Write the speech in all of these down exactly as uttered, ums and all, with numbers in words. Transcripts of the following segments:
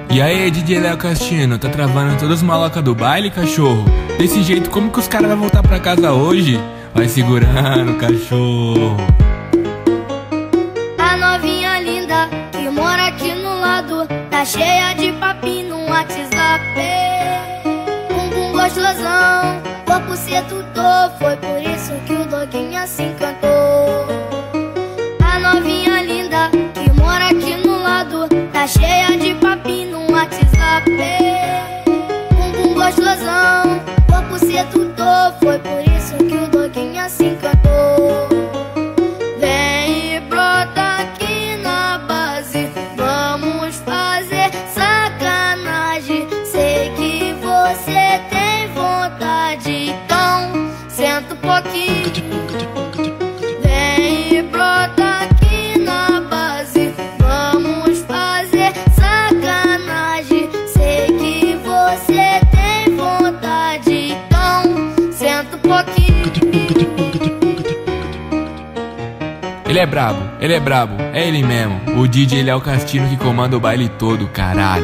E aí, D J Léo Castino, tá travando todos os malocas do baile, cachorro? Desse jeito, como que os caras vão voltar pra casa hoje? Vai segurando, cachorro. A novinha linda que mora aqui no lado tá cheia de papinho no WhatsApp. Bumbum gostosão, corpo sedutor, foi por isso que o doguinho se encantou. A novinha linda que mora aqui no lado tá cheia de papinho no WhatsApp. Bumbum gostosão, corpo sedutor, foi por isso que o doguinho se encantou. Vem e brota aqui na base, vamos fazer sacanagem. Sei que você tem vontade, então senta um pouquinho. Vem e brota aqui na base, vamos fazer sacanagem. Sei que você tem vontade, então senta um pouquinho. Ele é brabo, ele é brabo, é ele mesmo. O D J Léo Castino que comanda o baile todo, caralho.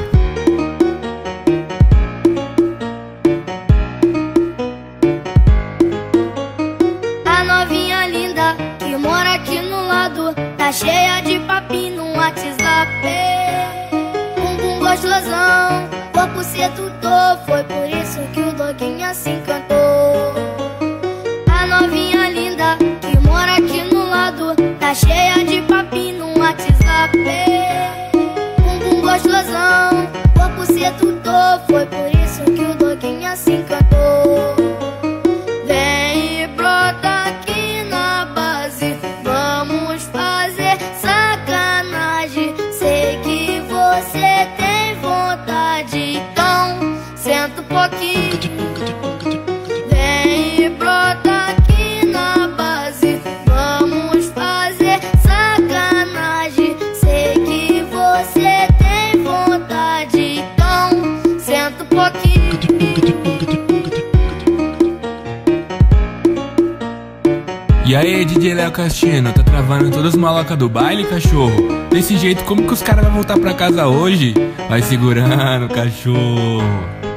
A novinha linda que mora aqui no lado tá cheia de papinho no WhatsApp. Bumbum gostosão, corpo sedutor, foi por isso que o doguinho se encantou. A novinha linda que mora aqui no lado tá cheia de papinho no WhatsApp. Bumbum gostosão, corpo sedutor, foi por isso que o doguinho se encantou. Vem e brota aqui na base, vamos fazer sacanagem. Sei que você tem vontade, então senta um pouquinho. Vem e brota aqui na base, vamos fazer sacanagem. Sei que você tem vontade, então senta um pouquinho. E aí, D J Léo Castino, tá travando todos os malocas do baile, cachorro? Desse jeito, como que os caras vão voltar pra casa hoje? Vai segurando, cachorro.